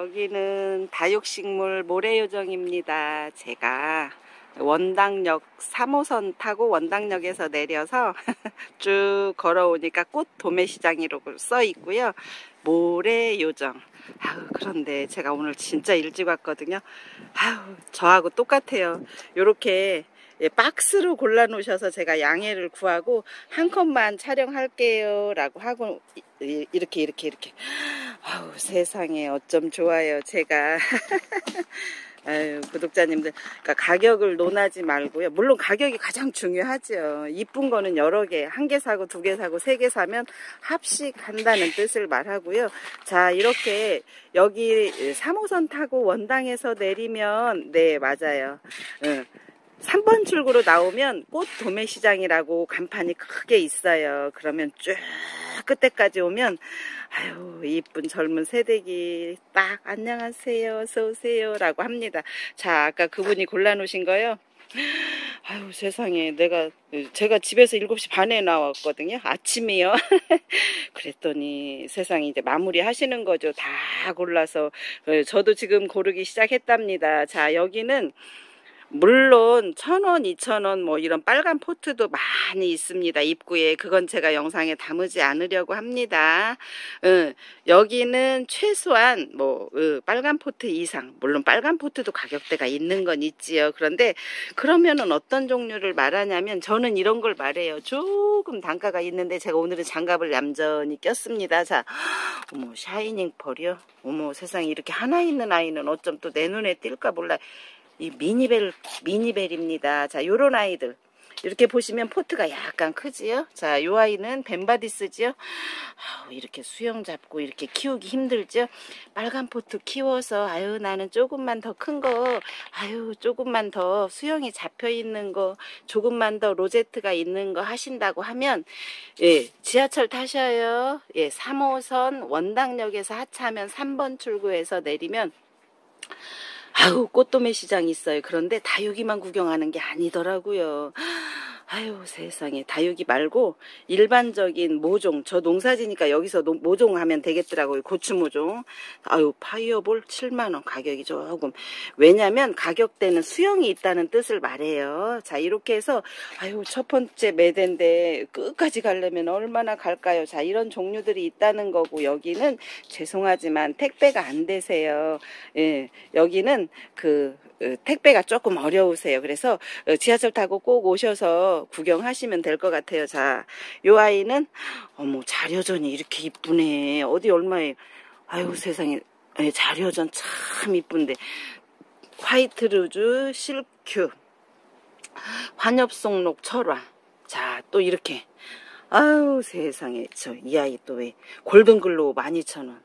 여기는 다육식물 모래요정입니다. 제가 원당역 3호선 타고 원당역에서 내려서 쭉 걸어오니까 꽃 도매시장이라고 써 있고요. 모래요정. 그런데 제가 오늘 진짜 일찍 왔거든요. 저하고 똑같아요. 요렇게 박스로 골라 놓으셔서 제가 양해를 구하고 한 컷만 촬영할게요 라고 하고 이렇게 세상에 어쩜 좋아요. 제가 구독자님들, 그러니까 가격을 논하지 말고요. 물론 가격이 가장 중요하죠. 이쁜 거는 여러 개, 한 개 사고 두 개 사고 세 개 사면 합식한다는 뜻을 말하고요. 자, 이렇게 여기 3호선 타고 원당에서 내리면, 네, 맞아요. 3번 출구로 나오면 꽃 도매시장이라고 간판이 크게 있어요. 그러면 쭉 끝에까지 오면 이쁜 젊은 새댁이 딱 안녕하세요 어서오세요 라고 합니다. 자, 아까 그분이 골라 놓으신 거요. 세상에, 제가 집에서 7시 반에 나왔거든요. 아침이요. 그랬더니 세상에 이제 마무리 하시는 거죠. 다 골라서. 저도 지금 고르기 시작했답니다. 자, 여기는 물론 1,000원, 2,000원 뭐 이런 빨간 포트도 많이 있습니다. 입구에. 그건 제가 영상에 담으지 않으려고 합니다. 여기는 최소한 빨간 포트 이상, 물론 빨간 포트도 가격대가 있는 건 있지요. 그런데 그러면은 어떤 종류를 말하냐면 저는 이런 걸 말해요. 조금 단가가 있는데 제가 오늘은 장갑을 얌전히 꼈습니다. 자, 어머, 샤이닝 펄이요. 어머, 세상에, 이렇게 하나 있는 아이는 어쩜 또 내 눈에 띌까 몰라. 이 미니벨입니다. 자, 요런 아이들. 이렇게 보시면 포트가 약간 크지요? 자, 요 아이는 벤바디스지요? 이렇게 수영 잡고 이렇게 키우기 힘들죠? 빨간 포트 키워서, 나는 조금만 더 큰 거, 조금만 더 수영이 잡혀 있는 거, 조금만 더 로제트가 있는 거 하신다고 하면, 예, 지하철 타셔요. 예, 3호선 원당역에서 하차하면 3번 출구에서 내리면, 꽃도매 시장이 있어요. 그런데 다육이만 구경하는 게 아니더라고요. 세상에, 다육이 말고 일반적인 모종, 저 농사지니까 여기서 모종 하면 되겠더라고요. 고추 모종. 파이어볼 7만원 가격이 조금, 왜냐면 가격대는 수영이 있다는 뜻을 말해요. 자, 이렇게 해서 첫 번째 매대인데 끝까지 가려면 얼마나 갈까요? 자, 이런 종류들이 있다는 거고, 여기는 죄송하지만 택배가 안 되세요. 예, 여기는 택배가 조금 어려우세요. 그래서 지하철 타고 꼭 오셔서 구경하시면 될 것 같아요. 자, 요 아이는 어머, 자려전이 이렇게 이쁘네. 어디 얼마에, 세상에, 자려전 참 이쁜데, 화이트 루즈 실큐 환엽송록 철화. 자, 또 이렇게, 세상에, 이 아이 또 왜 골든글로우 12,000원.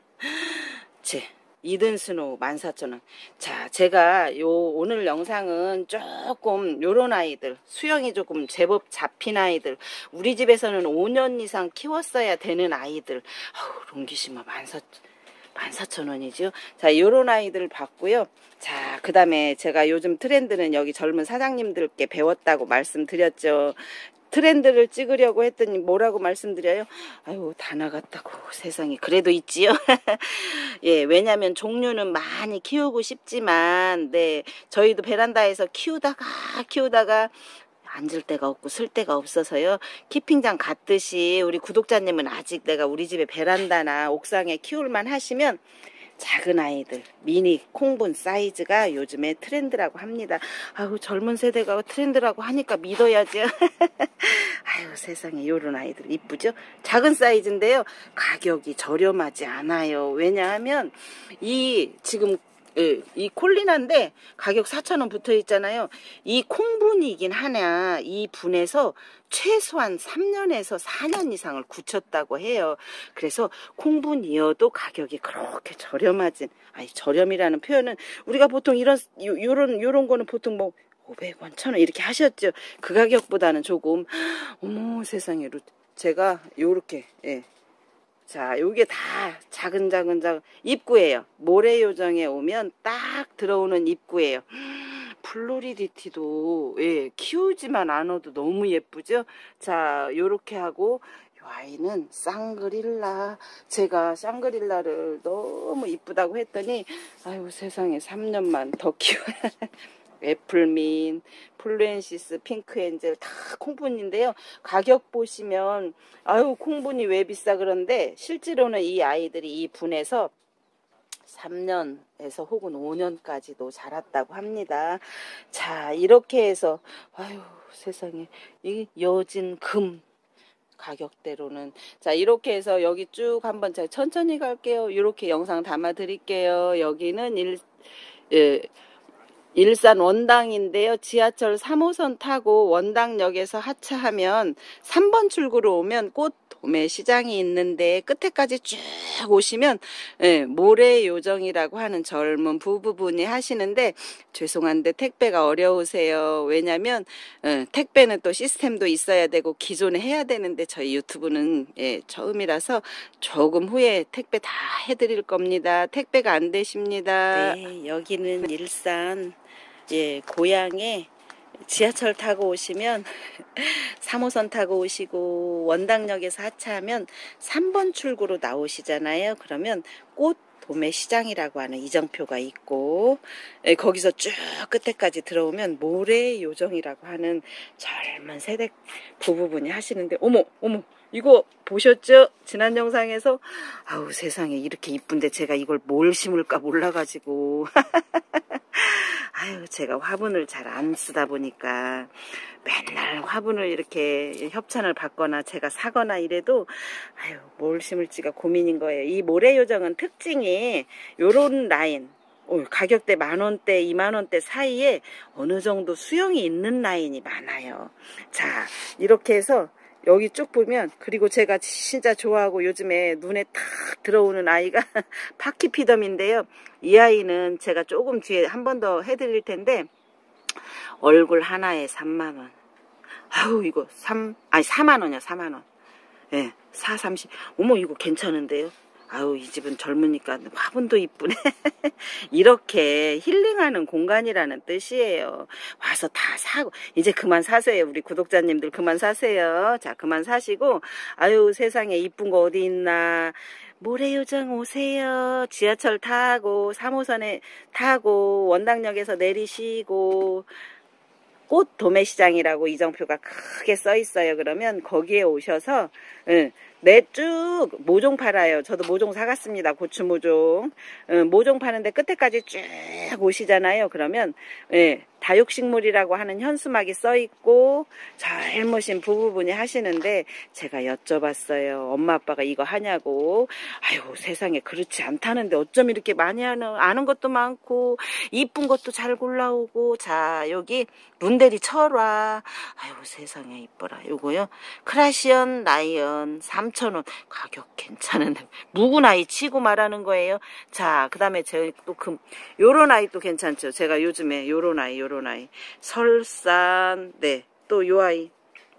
이든스노우 14,000원. 자, 제가 오늘 영상은 조금 요런 아이들, 수영이 조금 제법 잡힌 아이들, 우리 집에서는 5년 이상 키웠어야 되는 아이들, 롱기시마 14,000원이죠. 자, 요런 아이들 봤고요. 자, 그 다음에 제가 요즘 트렌드는 여기 젊은 사장님들께 배웠다고 말씀드렸죠. 트렌드를 찍으려고 했더니 뭐라고 말씀드려요? 다 나갔다고. 세상에, 그래도 있지요. 예, 왜냐면 종류는 많이 키우고 싶지만, 네, 저희도 베란다에서 키우다가 앉을 데가 없고 쓸 데가 없어서요. 키핑장 갔듯이 우리 구독자님은 아직 내가 우리 집에 베란다나 옥상에 키울만 하시면 작은 아이들, 미니 콩분 사이즈가 요즘에 트렌드라고 합니다. 젊은 세대가 트렌드라고 하니까 믿어야죠. 세상에, 요런 아이들 이쁘죠? 작은 사이즈인데요. 가격이 저렴하지 않아요. 왜냐하면 지금 이 콜리나인데 가격 4,000원 붙어 있잖아요. 이 콩분이긴 하나, 이 분에서 최소한 3년에서 4년 이상을 굳혔다고 해요. 그래서 콩분이어도 가격이 그렇게 저렴하진, 저렴이라는 표현은 우리가 보통 요런 거는 보통 500원, 1,000원 이렇게 하셨죠. 그 가격보다는 조금, 어머, 세상에, 제가 요렇게, 예. 자, 요게 다 작은 입구예요. 모래요정에 오면 딱 들어오는 입구예요. 플로리디티도, 예, 키우지만 않아도 너무 예쁘죠? 자, 요렇게 하고, 요 아이는 쌍그릴라. 제가 쌍그릴라를 너무 이쁘다고 했더니 아유 세상에 3년만 더 키워야 애플민, 플루엔시스, 핑크엔젤 다 콩분인데요. 가격 보시면 아유 콩분이 왜 비싸 그런데 실제로는 이 아이들이 이 분에서 3년에서 혹은 5년까지도 자랐다고 합니다. 자 이렇게 해서 아유 세상에 이 여진 금 가격대로는 자 이렇게 해서 여기 쭉 한번 제가 천천히 갈게요. 이렇게 영상 담아 드릴게요. 여기는 일산 원당인데요. 지하철 3호선 타고 원당역에서 하차하면 3번 출구로 오면 꽃 도매 시장이 있는데 끝에까지 쭉 오시면 모래요정이라고 하는 젊은 부부분이 하시는데 죄송한데 택배가 어려우세요. 왜냐면 택배는 또 시스템도 있어야 되고 기존에 해야 되는데 저희 유튜브는 처음이라서 조금 후에 택배 다 해드릴 겁니다. 택배가 안 되십니다. 네, 여기는 일산 고향에 지하철 타고 오시면 3호선 타고 오시고 원당역에서 하차하면 3번 출구로 나오시잖아요. 그러면 꽃 도매시장이라고 하는 이정표가 있고 거기서 쭉 끝에까지 들어오면 모래요정이라고 하는 젊은 세대 부부분이 하시는데 어머 이거 보셨죠? 지난 영상에서 아우 세상에 이렇게 이쁜데 제가 이걸 뭘 심을까 몰라가지고 아유 제가 화분을 잘 안 쓰다 보니까 맨날 화분을 이렇게 협찬을 받거나 제가 사거나 이래도 아유 뭘 심을지가 고민인 거예요. 이 모래요정은 특징이 요런 라인 가격대 10,000원대 20,000원대 사이에 어느 정도 수영이 있는 라인이 많아요. 자 이렇게 해서 여기 쭉 보면 그리고 제가 진짜 좋아하고 요즘에 눈에 탁 들어오는 아이가 파키피덤인데요. 이 아이는 제가 조금 뒤에 한 번 더 해드릴 텐데 얼굴 하나에 3만원. 아우 이거 4만원이야 4만원. 예, 430. 어머 이거 괜찮은데요. 아우 이 집은 젊으니까 화분도 이쁘네. 이렇게 힐링하는 공간이라는 뜻이에요. 와서 다 사고 이제 그만 사세요. 우리 구독자님들 그만 사세요. 자 그만 사시고 아유 세상에 이쁜 거 어디 있나. 모래요정 오세요. 지하철 타고 3호선에 타고 원당역에서 내리시고 꽃 도매시장이라고 이정표가 크게 써 있어요. 그러면 거기에 오셔서 쭉 모종 팔아요. 저도 모종 사갔습니다. 고추 모종. 모종 파는데 끝에까지 쭉 오시잖아요. 그러면 다육식물이라고 하는 현수막이 써 있고 젊으신 부부분이 하시는데 제가 여쭤봤어요. 엄마 아빠가 이거 하냐고. 아이고 세상에 그렇지 않다는데 어쩜 이렇게 많이 아는 것도 많고 이쁜 것도 잘 골라오고. 자 여기 룬데리 철화. 아이고 세상에 이뻐라. 요거요 크라시언 라이언 3,000원. 가격 괜찮은데 묵은 아이 치고 말하는 거예요. 자 그 다음에 제가 또 요런 아이 또 괜찮죠. 제가 요즘에 요런 아이 설산 또 요 아이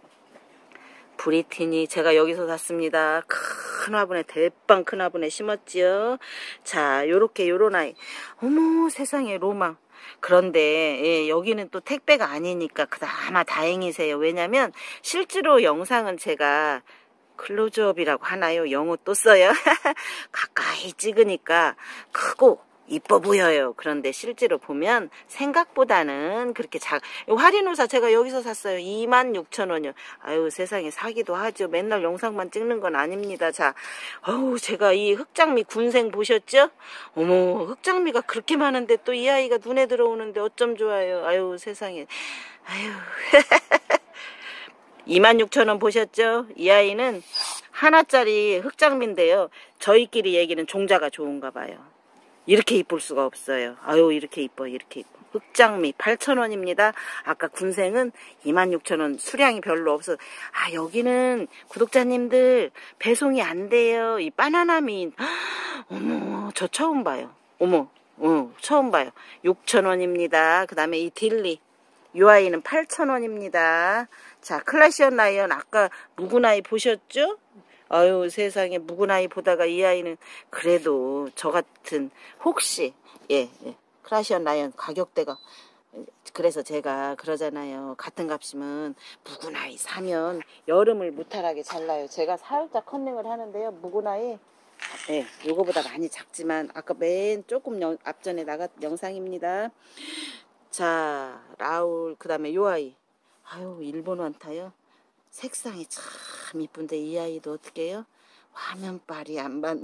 브리티니 제가 여기서 샀습니다. 큰 화분에 대빵 큰 화분에 심었지요. 자 요렇게 요런 아이 어머 세상에 로망. 그런데 여기는 또 택배가 아니니까 그나마 다행이세요. 왜냐면 실제로 영상은 제가 클로즈업이라고 하나요? 영어 또 써요. 가까이 찍으니까 크고 이뻐 보여요. 그런데 실제로 보면 생각보다는 그렇게 화리노사 제가 여기서 샀어요. 26,000원이요. 아유 세상에 사기도 하죠. 맨날 영상만 찍는 건 아닙니다. 자, 제가 이 흑장미 군생 보셨죠? 어머 흑장미가 그렇게 많은데 또 이 아이가 눈에 들어오는데 어쩜 좋아요. 아유 세상에. 아유 26,000원 보셨죠? 이 아이는 하나짜리 흑장미인데요. 저희끼리 얘기는 종자가 좋은가 봐요. 이렇게 이쁠 수가 없어요. 아유 이렇게 이뻐 이렇게 이뻐. 흑장미 8,000원입니다. 아까 군생은 26,000원. 수량이 별로 없어. 아 여기는 구독자님들 배송이 안 돼요. 이 바나나미 어머 저 처음 봐요. 어머 처음 봐요. 6,000원입니다. 그 다음에 이 딜리 이 아이는 8,000원입니다. 자 클라시언 라이언 아까 묵은 아이 보셨죠? 아유 세상에 묵은 아이 보다가 이 아이는 그래도 저 같은 혹시 클라시언 라이언 가격대가 그래서 제가 그러잖아요. 같은 값이면 묵은아이 사면 여름을 무탈하게 잘 나요. 제가 살짝 컨닝을 하는데요. 묵은아이 네, 요거보다 많이 작지만 아까 맨 조금 앞전에 나간 영상입니다. 자, 라울 그 다음에 요 아이. 아유, 일본 완타요. 색상이 참 이쁜데 이 아이도 어떻게 해요? 화면빨이 안 받네.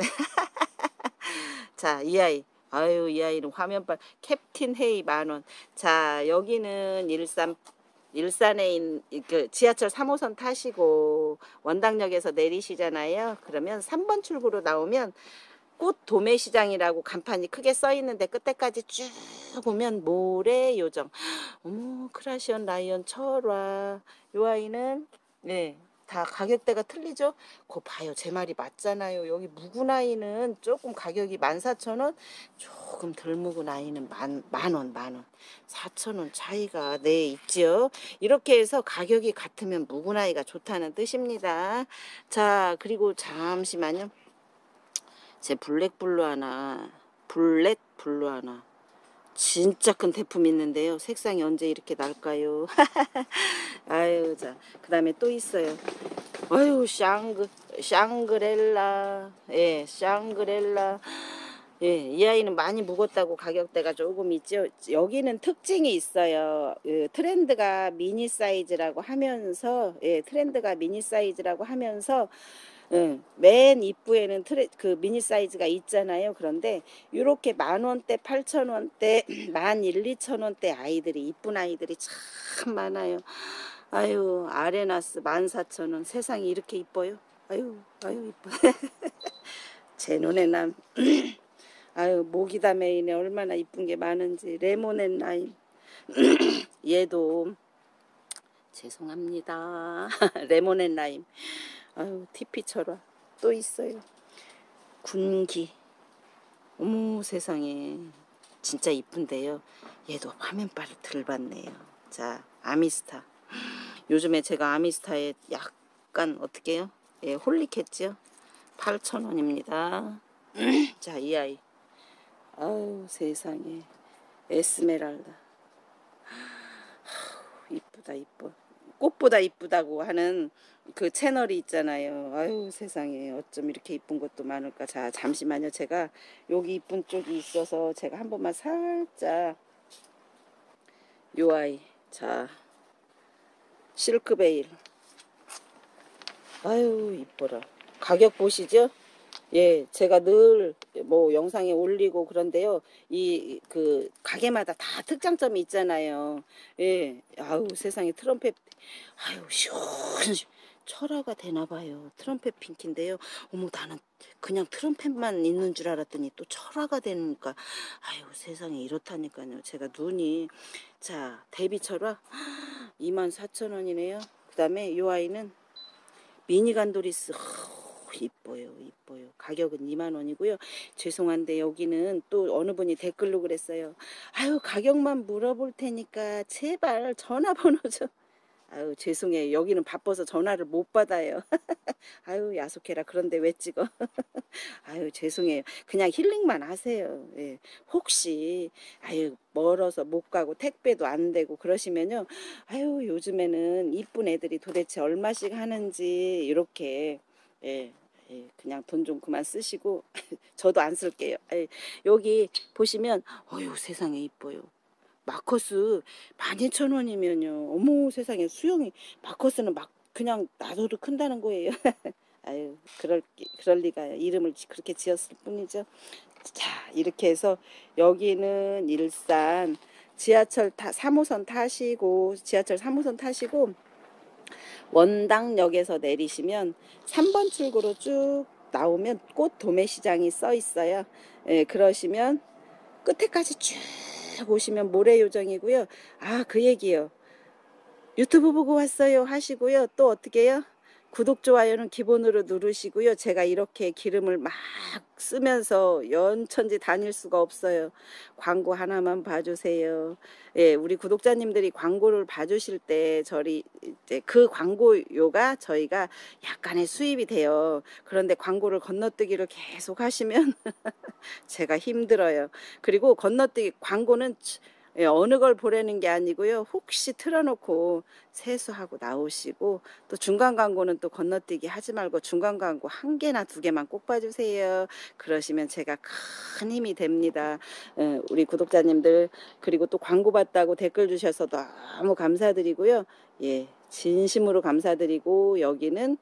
자, 이 아이. 아유, 이 아이는 화면빨. 캡틴 헤이 10,000원. 자, 여기는 일산에 있는 그 지하철 3호선 타시고 원당역에서 내리시잖아요. 그러면 3번 출구로 나오면 꽃 도매시장이라고 간판이 크게 써 있는데 끝에까지 쭉 보면 모래 요정. 어머, 크라시언 라이언 철화. 요 아이는 네. 다 가격대가 틀리죠? 그거 봐요. 제 말이 맞잖아요. 여기 묵은 아이는 조금 가격이 14,000원, 조금 덜 묵은 아이는 만원. 4,000원 차이가 네 있죠. 이렇게 해서 가격이 같으면 묵은 아이가 좋다는 뜻입니다. 자, 그리고 잠시만요. 제 블랙 블루 하나 진짜 큰 대품 있는데요. 색상이 언제 이렇게 날까요? 아유, 자, 그 다음에 또 있어요. 아유, 샹그렐라. 예, 샹그렐라. 예, 이 아이는 많이 묵었다고 가격대가 조금 있죠. 여기는 특징이 있어요. 트렌드가 미니 사이즈라고 하면서, 예, 트렌드가 미니 사이즈라고 하면서, 맨 입구에는 그 미니 사이즈가 있잖아요. 그런데 이렇게 10,000원대, 8,000원대, 11,000~2,000원대 아이들이 이쁜 아이들이 참 많아요. 아유, 아레나스 14,000원. 세상이 이렇게 이뻐요. 아유 이뻐. 제 눈에 남. 아유, 모기다 메인에 얼마나 이쁜 게 많은지. 레모넨 라임. 얘도 죄송합니다. 레모넨 라임. 아유, 티피철화 또 있어요. 군기. 어머, 세상에 진짜 이쁜데요. 얘도 화면빨을 덜 받네요. 자, 아미스타. 요즘에 제가 아미스타에 약간 어떻게 해요? 예, 홀릭했죠. 8,000원입니다. 자, 이 아이. 아유, 세상에 에스메랄다. 이쁘다 이뻐. 꽃보다 이쁘다고 하는 그 채널이 있잖아요. 아유, 세상에 어쩜 이렇게 이쁜 것도 많을까. 자, 잠시만요. 제가 여기 이쁜 쪽이 있어서 제가 한 번만 살짝 요 아이. 자, 실크베일. 아유, 이뻐라. 가격 보시죠? 예, 제가 늘 뭐 영상에 올리고 그런데요. 이 그 가게마다 다 특장점이 있잖아요. 예, 아우, 세상에 트럼펫. 아유, 철화가 되나 봐요. 트럼펫 핑크인데요. 어머, 나는 그냥 트럼펫만 있는 줄 알았더니 또 철화가 되니까 아유, 세상에 이렇다니까요. 제가 눈이. 자, 데비 철화 24,000원이네요. 그 다음에 요 아이는 미니 간도리스. 이뻐요. 가격은 20,000원이고요. 죄송한데 여기는 또 어느 분이 댓글로 그랬어요. 아유, 가격만 물어볼 테니까 제발 전화번호 좀. 아유, 죄송해요. 여기는 바빠서 전화를 못 받아요. 아유, 야속해라. 그런데 왜 찍어? 아유, 죄송해요. 그냥 힐링만 하세요. 예. 혹시 아유, 멀어서 못 가고 택배도 안 되고 그러시면요. 아유, 요즘에는 이쁜 애들이 도대체 얼마씩 하는지 이렇게. 예. 예, 그냥 돈 좀 그만 쓰시고 저도 안 쓸게요. 예, 여기 보시면 어휴, 세상에 이뻐요. 마커스 12,000원이면요. 어머, 세상에 수영이 마커스는 막 그냥 놔둬도 큰다는 거예요. 아유, 그럴 리가요. 이름을 그렇게 지었을 뿐이죠. 자, 이렇게 해서 여기는 일산 지하철 3호선 타시고 원당역에서 내리시면 3번 출구로 쭉 나오면 꽃 도매시장이 써 있어요. 예, 그러시면 끝에까지 쭉 오시면 모래요정이고요. 아, 그 얘기요. 유튜브 보고 왔어요 하시고요. 또 어떻게 해요? 구독, 좋아요는 기본으로 누르시고요. 제가 이렇게 기름을 막 쓰면서 연천지 다닐 수가 없어요. 광고 하나만 봐주세요. 예, 우리 구독자님들이 광고를 봐주실 때 저희 이제 그 광고료가 저희가 약간의 수입이 돼요. 그런데 광고를 건너뛰기를 계속 하시면 제가 힘들어요. 그리고 건너뛰기 광고는 예, 어느 걸 보라는 게 아니고요. 혹시 틀어놓고 세수하고 나오시고, 또 중간 광고는 또 건너뛰기 하지 말고 중간 광고 한 개나 두 개만 꼭 봐주세요. 그러시면 제가 큰 힘이 됩니다. 우리 구독자님들, 그리고 또 광고 봤다고 댓글 주셔서 너무 감사드리고요. 예, 진심으로 감사드리고, 여기는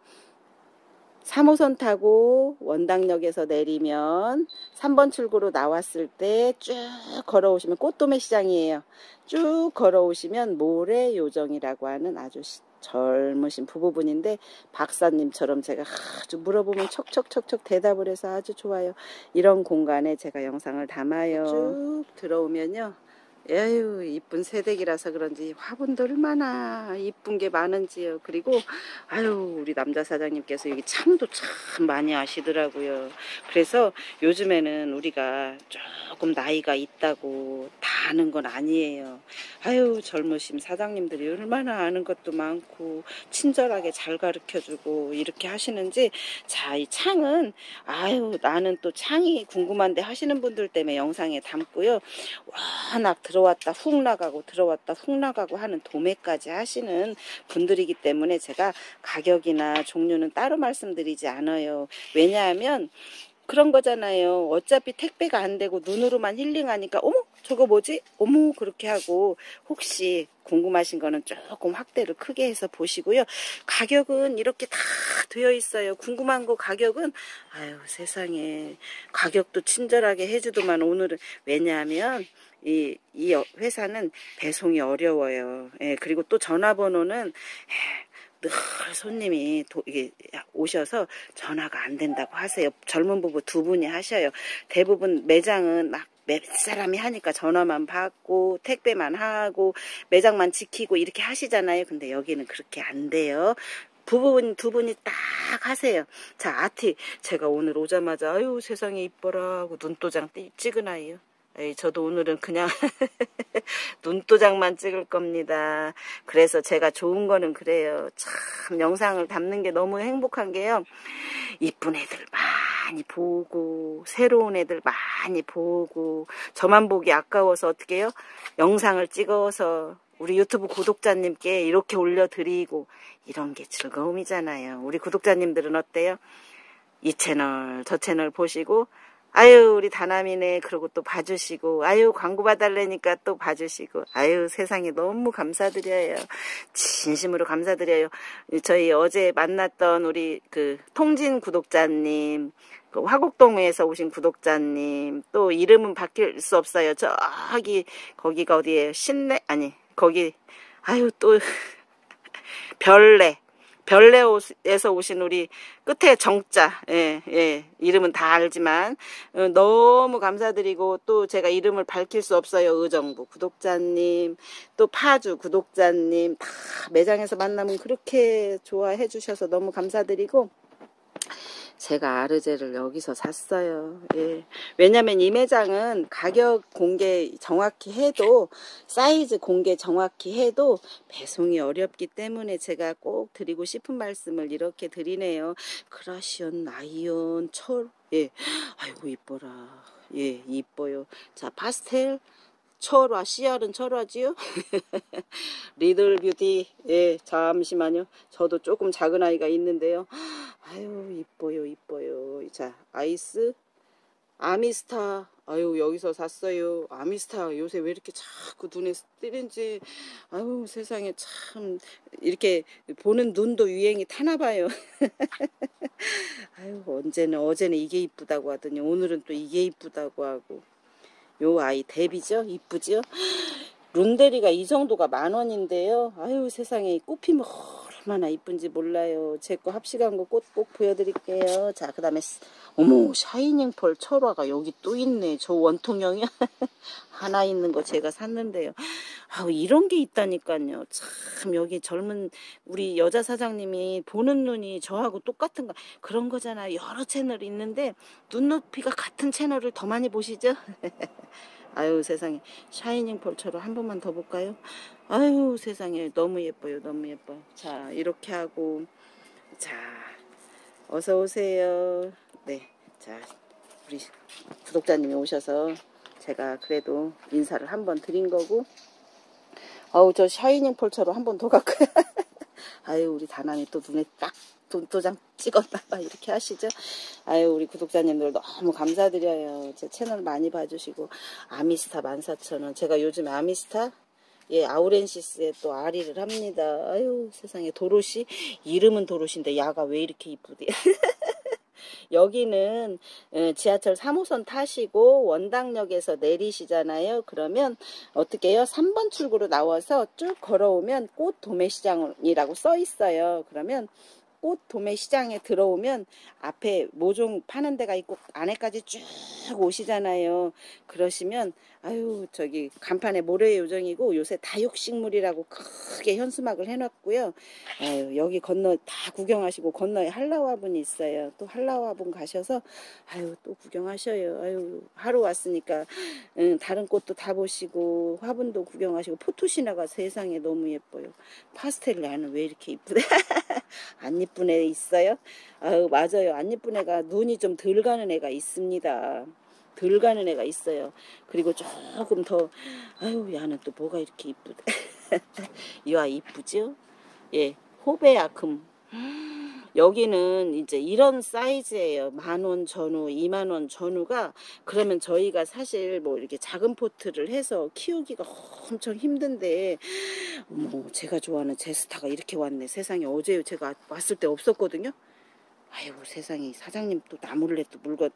3호선 타고 원당역에서 내리면 3번 출구로 나왔을 때 쭉 걸어오시면 꽃도매 시장이에요. 쭉 걸어오시면 모래요정이라고 하는 아주 젊으신 부부분인데, 박사님처럼 제가 아주 물어보면 척척척척 대답을 해서 아주 좋아요. 이런 공간에 제가 영상을 담아요. 쭉 들어오면요, 에휴, 이쁜 새댁이라서 그런지 화분도 얼마나 이쁜 게 많은지요. 그리고 아유, 우리 남자 사장님께서 여기 참도 참 많이 하시더라고요. 그래서 요즘에는 우리가 조금 나이가 있다고 다 아는 건 아니에요. 아유, 젊으신 사장님들이 얼마나 아는 것도 많고 친절하게 잘 가르쳐주고 이렇게 하시는지. 자, 이 창은 아유, 나는 또 창이 궁금한데 하시는 분들 때문에 영상에 담고요. 워낙 들어왔다 훅 나가고 들어왔다 훅 나가고 하는 도매까지 하시는 분들이기 때문에 제가 가격이나 종류는 따로 말씀드리지 않아요. 왜냐하면 그런 거잖아요. 어차피 택배가 안 되고 눈으로만 힐링하니까 어머 저거 뭐지? 어머 그렇게 하고, 혹시 궁금하신 거는 조금 확대를 크게 해서 보시고요. 가격은 이렇게 다 되어 있어요. 궁금한 거 가격은 아유 세상에, 가격도 친절하게 해주더만 오늘은. 왜냐하면 이 회사는 배송이 어려워요. 예, 그리고 또 전화번호는 늘 손님이 이게 오셔서 전화가 안 된다고 하세요. 젊은 부부 두 분이 하셔요. 대부분 매장은 막 몇 사람이 하니까 전화만 받고 택배만 하고 매장만 지키고 이렇게 하시잖아요. 근데 여기는 그렇게 안 돼요. 부부분 두 분이 딱 하세요. 자, 아티 제가 오늘 오자마자 아유 세상에 이뻐라 하고 눈도장 찍은 아이요. 에이, 저도 오늘은 그냥 눈도장만 찍을 겁니다. 그래서 제가 좋은 거는 그래요. 참 영상을 담는 게 너무 행복한 게요. 이쁜 애들 많이 보고 새로운 애들 많이 보고, 저만 보기 아까워서 어떻게 해요? 영상을 찍어서 우리 유튜브 구독자님께 이렇게 올려드리고, 이런 게 즐거움이잖아요. 우리 구독자님들은 어때요? 이 채널 저 채널 보시고 아유 우리 다남이네 그러고 또 봐주시고, 아유 광고 봐달라니까 또 봐주시고, 아유 세상에 너무 감사드려요. 진심으로 감사드려요. 저희 어제 만났던 우리 그 통진 구독자님, 그 화곡동에서 오신 구독자님, 또 이름은 바뀔 수 없어요. 저기 거기가 어디예요? 신내 아니 거기 아유 또 별내에서 오신 우리 끝에 정자, 예, 이름은 다 알지만 너무 감사드리고, 또 제가 이름을 밝힐 수 없어요. 의정부 구독자님, 또 파주 구독자님, 다 매장에서 만나면 그렇게 좋아해 주셔서 너무 감사드리고, 제가 아르제를 여기서 샀어요. 예. 왜냐면 이 매장은 가격 공개 정확히 해도, 사이즈 공개 정확히 해도 배송이 어렵기 때문에 제가 꼭 드리고 싶은 말씀을 이렇게 드리네요. 크라시온, 아이온, 철, 예. 아이고 이뻐라. 예, 이뻐요. 자, 파스텔 철화, CR은 철화지요? 리들 뷰티, 예, 잠시만요. 저도 조금 작은 아이가 있는데요. 아유, 이뻐요, 이뻐요. 자, 아이스, 아미스타. 아유, 여기서 샀어요. 아미스타 요새 왜 이렇게 자꾸 눈에 띄는지. 아유, 세상에 참, 이렇게 보는 눈도 유행이 타나봐요. 아유, 어제는 이게 이쁘다고 하더니 오늘은 또 이게 이쁘다고 하고. 요 아이 데뷔죠? 이쁘죠? 룬데리가 이 정도가 10,000원인데요. 아유 세상에, 꽃 피면 얼마나 이쁜지 몰라요. 제 거 합식한 거 꽃 꼭 보여드릴게요. 자, 그 다음에 어머, 샤이닝 펄 철화가 여기 또 있네. 저 원통형이 하나 있는 거 제가 샀는데요. 아우, 이런 게 있다니까요. 참, 여기 젊은 우리 여자 사장님이 보는 눈이 저하고 똑같은 거 그런 거잖아요. 여러 채널이 있는데 눈높이가 같은 채널을 더 많이 보시죠? 아유 세상에, 샤이닝 펄처럼 한 번만 더 볼까요? 아유 세상에, 너무 예뻐요, 너무 예뻐요. 자, 이렇게 하고, 자, 어서 오세요. 네, 자, 우리 구독자님이 오셔서 제가 그래도 인사를 한번 드린 거고. 어우, 저 샤이닝 폴처럼 한 번 더 갈까요? 아유, 우리 다나니 또 눈에 딱 도장 찍었나봐. 이렇게 하시죠. 아유, 우리 구독자님들 너무 감사드려요. 제 채널 많이 봐주시고. 아미스타 14,000원. 제가 요즘 아미스타, 예, 아우렌시스에 또 아리를 합니다. 아유, 세상에. 도로시? 이름은 도로시인데 야가 왜 이렇게 이쁘대. 여기는 지하철 3호선 타시고 원당역에서 내리시잖아요. 그러면 어떻게 해요? 3번 출구로 나와서 쭉 걸어오면 꽃 도매시장이라고 써 있어요. 그러면 꽃 도매시장에 들어오면 앞에 모종 파는 데가 있고 안에까지 쭉 오시잖아요. 그러시면 아유, 저기 간판에 모래의 요정이고 요새 다육식물이라고 크게 현수막을 해놨고요. 아유, 여기 건너 다 구경하시고 건너에 한라화분이 있어요. 또 한라화분 가셔서 아유, 또 구경하셔요. 아유, 하루 왔으니까 다른 꽃도 다 보시고 화분도 구경하시고. 포토시나가 세상에 너무 예뻐요. 파스텔 나는 왜 이렇게 이쁘대. 안 이쁜 애 있어요? 아유, 맞아요. 안 이쁜 애가 눈이 좀 덜 가는 애가 있습니다. 덜 가는 애가 있어요. 그리고 조금 더, 아유, 야는 또 뭐가 이렇게 이쁘대. 이와 이쁘죠? 예, 호베아금. 여기는 이제 이런 사이즈예요. 10,000원 전후, 20,000원 전후가. 그러면 저희가 사실 뭐 이렇게 작은 포트를 해서 키우기가 엄청 힘든데, 어머, 제가 좋아하는 제스타가 이렇게 왔네. 세상에. 어제 제가 왔을 때 없었거든요. 아이고, 세상에. 사장님 또 나몰래 또 물건.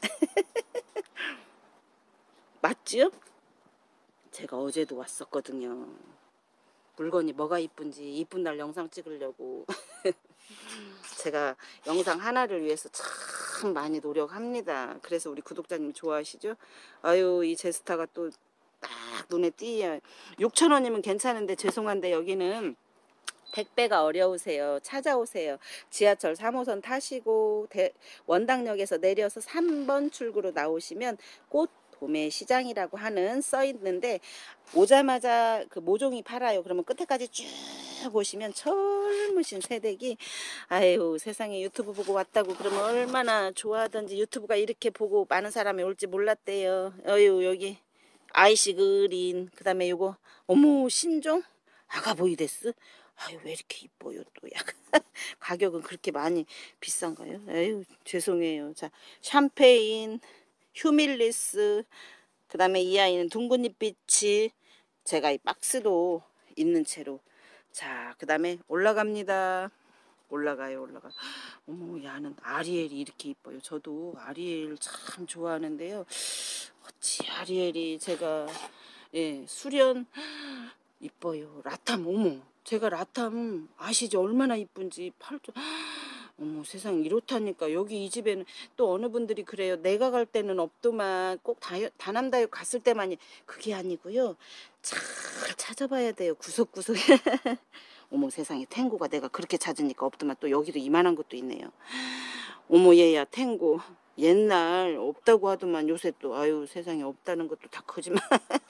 맞지요? 제가 어제도 왔었거든요. 물건이 뭐가 이쁜지 이쁜 날 영상 찍으려고. 제가 영상 하나를 위해서 참 많이 노력합니다. 그래서 우리 구독자님 좋아하시죠? 아유, 이 제스타가 또 딱 눈에 띄어요. 6,000원이면 괜찮은데 죄송한데 여기는 택배가 어려우세요. 찾아오세요. 지하철 3호선 타시고 원당역에서 내려서 3번 출구로 나오시면 꽃 도매시장이라고 하는 써 있는데 오자마자 그 모종이 팔아요. 그러면 끝에까지 쭉 보시면 젊으신 새댁이 아유, 세상에 유튜브 보고 왔다고 그러면 얼마나 좋아하던지. 유튜브가 이렇게 보고 많은 사람이 올지 몰랐대요. 어유, 여기 아이시 그린, 그 다음에 요거 어머, 신종 아가보이데스. 아유, 왜 이렇게 이뻐요 또. 약간 가격은 그렇게 많이 비싼가요? 아유, 죄송해요. 자, 샴페인, 휴밀리스, 그 다음에 이 아이는 둥근잎빛이. 제가 이 박스도 있는 채로. 자, 그 다음에 올라갑니다. 올라가요, 올라가. 어머, 야는 아리엘이 이렇게 이뻐요. 저도 아리엘 참 좋아하는데요. 어찌 아리엘이 제가, 예, 수련 이뻐요. 라탐, 어머, 제가 라탐 아시죠? 얼마나 이쁜지. 팔도, 어머, 세상 이렇다니까. 여기 이 집에는 또 어느 분들이 그래요. 내가 갈 때는 없더만 꼭 다남다육 갔을 때만이. 그게 아니고요. 잘 찾아봐야 돼요. 구석구석에. 어머, 세상에. 탱고가 내가 그렇게 찾으니까 없더만 또 여기도 이만한 것도 있네요. 어머, 얘야 탱고. 옛날 없다고 하더만 요새 또 아유, 세상에 없다는 것도 다 거짓말.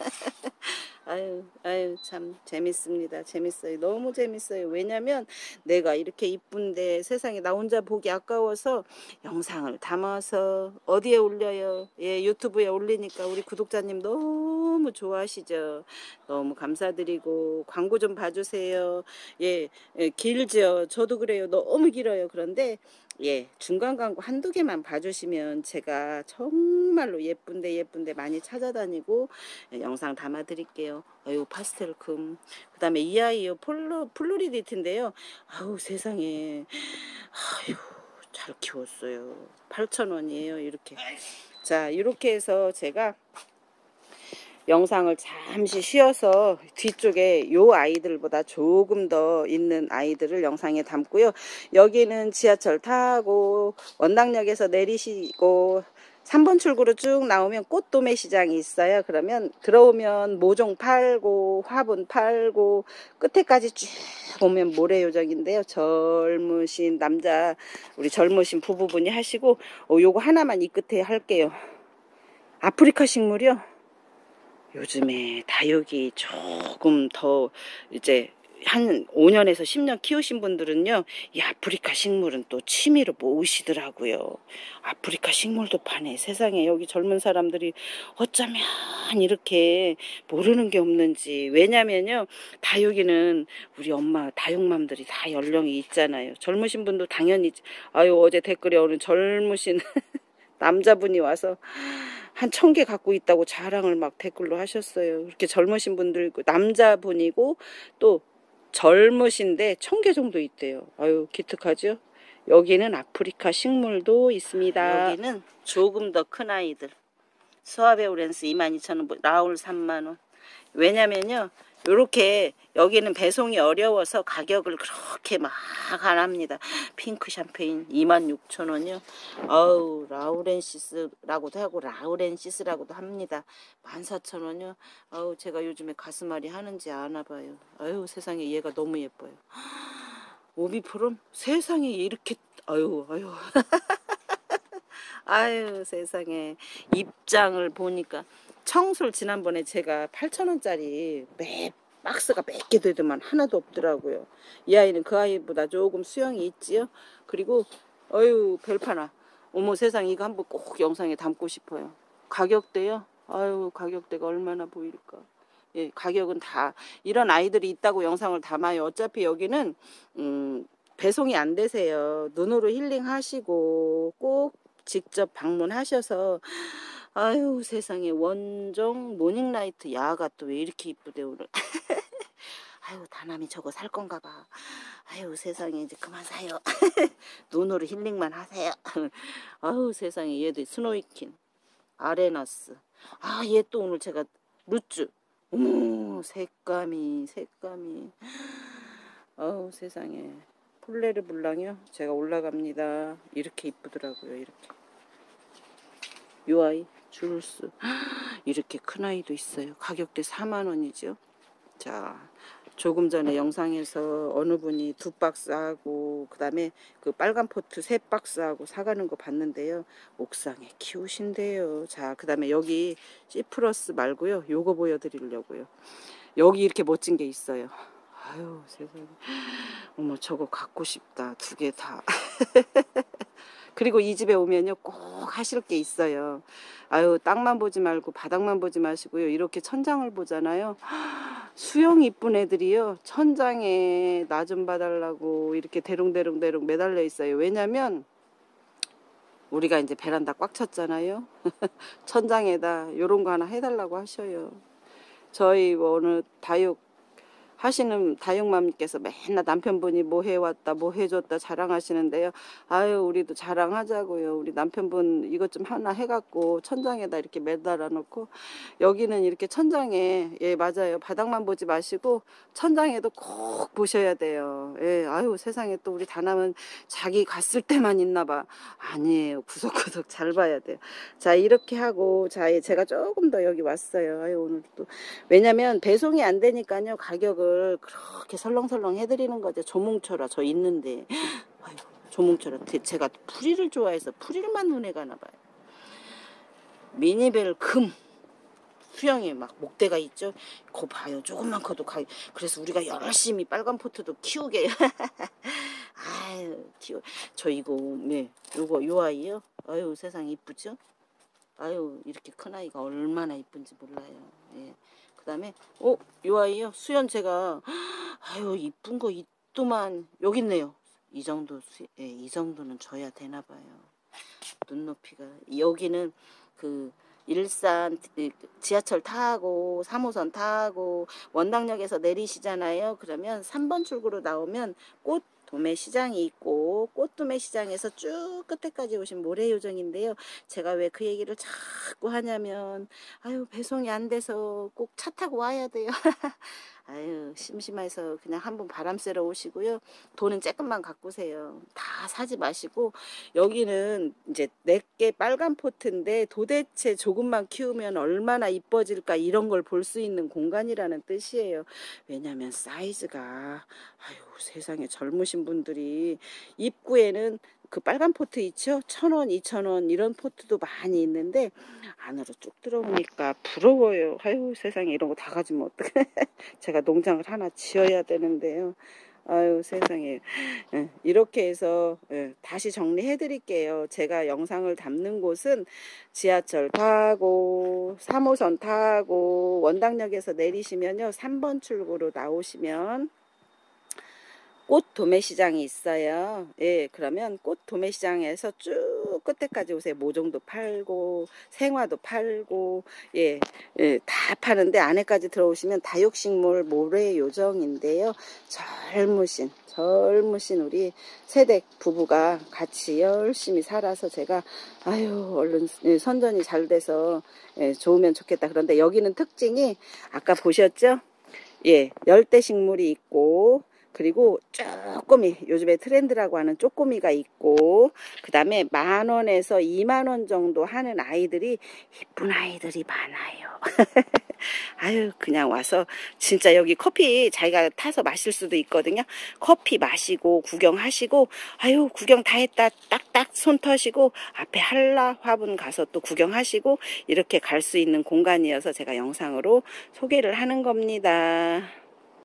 아유, 참 재밌습니다. 재밌어요. 너무 재밌어요. 왜냐면 내가 이렇게 이쁜데 세상에 나 혼자 보기 아까워서 영상을 담아서 어디에 올려요? 예, 유튜브에 올리니까 우리 구독자님 너무 좋아하시죠. 너무 감사드리고 광고 좀 봐주세요. 예, 길죠. 저도 그래요. 너무 길어요. 그런데 예, 중간 광고 한두 개만 봐주시면 제가 정말로 예쁜데 많이 찾아다니고 영상 담아 드릴게요. 아유, 파스텔 금. 그 다음에 이 아이요, 플로리디트인데요. 아우, 세상에. 아유, 잘 키웠어요. 8,000원이에요. 이렇게. 자, 이렇게 해서 제가 영상을 잠시 쉬어서 뒤쪽에 요 아이들보다 조금 더 있는 아이들을 영상에 담고요. 여기는 지하철 타고 원당역에서 내리시고 3번 출구로 쭉 나오면 꽃도매 시장이 있어요. 그러면 들어오면 모종 팔고 화분 팔고 끝에까지 쭉 보면 모래요정인데요. 젊으신 남자, 우리 젊으신 부부분이 하시고 요거 하나만 이 끝에 할게요. 아프리카 식물이요. 요즘에 다육이 조금 더 이제 한 5년에서 10년 키우신 분들은요, 이 아프리카 식물은 또 취미로 모으시더라고요. 아프리카 식물도 파네. 세상에, 여기 젊은 사람들이 어쩌면 이렇게 모르는 게 없는지. 왜냐면요, 다육이는 우리 엄마 다육맘들이 다 연령이 있잖아요. 젊으신 분도 당연히, 아유, 어제 댓글에 어느 젊으신 남자분이 와서 한 1000개 갖고 있다고 자랑을 막 댓글로 하셨어요. 그렇게 젊으신 분들, 남자분이고 또 젊으신데 1000개 정도 있대요. 아유, 기특하죠? 여기는 아프리카 식물도 있습니다. 여기는 조금 더 큰 아이들. 스와베오렌스 22,000원, 라울 3만원. 왜냐면요, 요렇게 여기는 배송이 어려워서 가격을 그렇게 막 안 합니다. 핑크 샴페인 26,000원이요. 아우, 라우렌시스라고도 하고 라우렌시스라고도 합니다. 14,000원이요. 아우, 제가 요즘에 가슴앓이 하는지 아나봐요. 아유, 세상에 얘가 너무 예뻐요. 오비푸름 세상에 이렇게, 아유 아유, 세상에. 입장을 보니까 청술 지난번에 제가 8,000원짜리 매 박스가 몇 개 되더만 하나도 없더라고요. 이 아이는 그 아이보다 조금 수영이 있지요. 그리고 어유, 별파나. 어머, 세상, 이거 한번 꼭 영상에 담고 싶어요. 가격대요. 아유, 가격대가 얼마나 보일까. 예, 가격은 다 이런 아이들이 있다고 영상을 담아요. 어차피 여기는 배송이 안 되세요. 눈으로 힐링하시고 꼭 직접 방문하셔서. 아유, 세상에. 원종 모닝라이트 야가 또 왜 이렇게 이쁘대 오늘. 아유, 다남이 저거 살 건가 봐. 아유, 세상에, 이제 그만 사요. 눈으로 힐링만 하세요. 아유, 세상에. 얘도 스노이킨, 아레나스. 아, 얘 또 오늘 제가 루쭈. 어머, 색감이. 아우, 세상에. 폴레르 블랑이요. 제가 올라갑니다. 이렇게 이쁘더라고요. 이렇게. 요 아이 줄스. 이렇게 큰 아이도 있어요. 가격대 4만원이죠. 자, 조금 전에 영상에서 어느 분이 2박스하고 그 다음에 그 빨간 포트 3박스하고 사가는 거 봤는데요. 옥상에 키우신대요. 자, 그 다음에 여기 시프러스 말고요, 요거 보여드리려고요. 여기 이렇게 멋진 게 있어요. 아유, 세상에. 어머, 저거 갖고 싶다. 2개 다. 그리고 이 집에 오면요, 꼭 하실 게 있어요. 아유, 땅만 보지 말고 바닥만 보지 마시고요. 이렇게 천장을 보잖아요. 수영 이쁜 애들이요, 천장에 나 좀 봐달라고 이렇게 대롱대롱 매달려 있어요. 왜냐면 우리가 이제 베란다 꽉 찼잖아요. 천장에다 요런 거 하나 해달라고 하셔요. 저희 어느 다육 하시는 다육맘님께서 맨날 남편분이 뭐 해왔다 뭐 해줬다 자랑하시는데요. 아유, 우리도 자랑하자고요. 우리 남편분 이것 좀 하나 해갖고 천장에다 이렇게 매달아 놓고, 여기는 이렇게 천장에, 예, 맞아요, 바닥만 보지 마시고 천장에도 꼭 보셔야 돼요. 예, 아유, 세상에. 또 우리 다남은 자기 갔을 때만 있나봐. 아니에요, 구석구석 잘 봐야 돼요. 자, 이렇게 하고, 자, 제가 조금 더 여기 왔어요. 아유, 오늘 또 왜냐면 배송이 안 되니까요, 가격을 그렇게 설렁설렁 해드리는 거죠. 조뭉쳐라 저 있는데. 아유, 조뭉쳐라. 제가 풀이를 좋아해서 풀이만 눈에 가나 봐요. 미니벨 금 수영에 막 목대가 있죠. 그거 봐요. 조금만 커도 그래서 우리가 열심히 빨간 포트도 키우게. 아유, 저 이거, 네, 요 아이요. 아유, 세상 이쁘죠. 아유, 이렇게 큰 아이가 얼마나 이쁜지 몰라요. 예. 그 다음에 요 아이요, 수연. 제가 아유, 이쁜 거 있더만. 여기 있네요. 이 정도 예, 이 정도는 줘야 되나 봐요. 눈높이가. 여기는 그 일산 지하철 타고 3호선 타고 원당역에서 내리시잖아요. 그러면 3번 출구로 나오면 꽃 도매시장이 있고, 꽃도매시장에서 쭉 끝에까지 오신 모래요정인데요. 제가 왜 그 얘기를 자꾸 하냐면, 아유, 배송이 안 돼서 꼭 차 타고 와야 돼요. 아유, 심심해서 그냥 한번 바람 쐬러 오시고요. 돈은 조금만 갖고 오세요. 다 사지 마시고. 여기는 이제 4개 빨간 포트인데 도대체 조금만 키우면 얼마나 이뻐질까, 이런 걸 볼 수 있는 공간이라는 뜻이에요. 왜냐면 사이즈가, 아유, 세상에, 젊으신 분들이 입구에는 그 빨간 포트 있죠? 1,000원, 2,000원 이런 포트도 많이 있는데 안으로 쭉 들어오니까 부러워요. 아유 세상에 이런 거 다 가지면 어떡해. 제가 농장을 하나 지어야 되는데요. 아유 세상에. 이렇게 해서 다시 정리해 드릴게요. 제가 영상을 담는 곳은 지하철 타고 3호선 타고 원당역에서 내리시면요 3번 출구로 나오시면 꽃 도매시장이 있어요. 예, 그러면 꽃 도매시장에서 쭉 끝에까지 오세요. 모종도 팔고 생화도 팔고 예, 다 파는데 안에까지 들어오시면 다육식물 모래 요정인데요. 젊으신 우리 세댁 부부가 같이 열심히 살아서 제가 아유 얼른 선전이 잘 돼서 좋으면 좋겠다. 그런데 여기는 특징이 아까 보셨죠? 예, 열대식물이 있고 그리고 쪼꼬미, 요즘에 트렌드라고 하는 쪼꼬미가 있고 그 다음에 10,000원에서 20,000원 정도 하는 아이들이 이쁜 아이들이 많아요. 아유 그냥 와서 진짜 여기 커피 자기가 타서 마실 수도 있거든요. 커피 마시고 구경하시고 아유 구경 다 했다 딱딱 손 터시고 앞에 한라 화분 가서 또 구경하시고 이렇게 갈 수 있는 공간이어서 제가 영상으로 소개를 하는 겁니다.